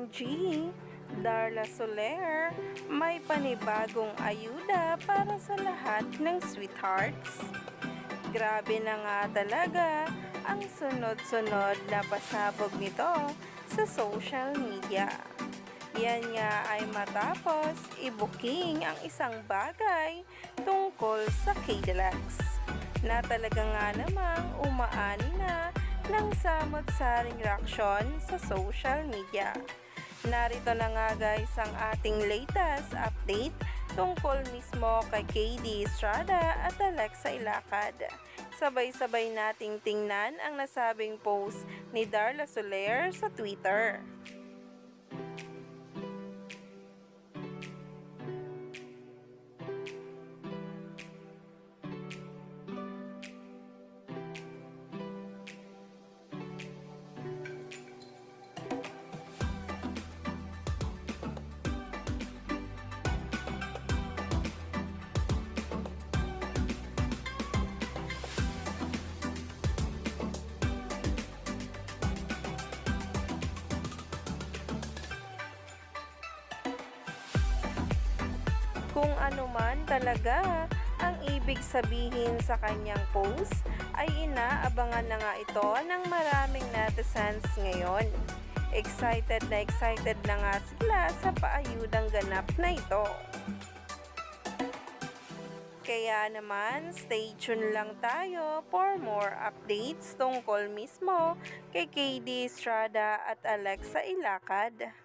OMG! Darla Soler, may panibagong ayuda para sa lahat ng sweethearts. Grabe na nga talaga ang sunod-sunod na pasabog nito sa social media. Yan nga ay matapos i-booking ang isang bagay tungkol sa K-Deluxe na talaga nga namang umaani na ng samot-saring reaksyon sa social media. Narito na nga guys ang ating latest update tungkol mismo kay KD Estrada at Alexa Ilacad. Sabay-sabay nating tingnan ang nasabing post ni Darla Soler sa Twitter. Kung ano man talaga ang ibig sabihin sa kanyang post, ay inaabangan na nga ito ng maraming netizens ngayon. Excited na nga sila sa paayudang ganap na ito. Kaya naman, stay tuned lang tayo for more updates tungkol mismo kay KD Estrada at Alexa Ilacad.